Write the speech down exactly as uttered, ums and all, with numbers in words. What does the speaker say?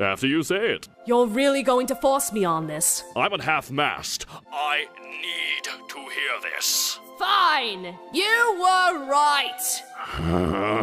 After you say it. You're really going to force me on this? I'm at half-mast. I need to hear this. Fine! You were right!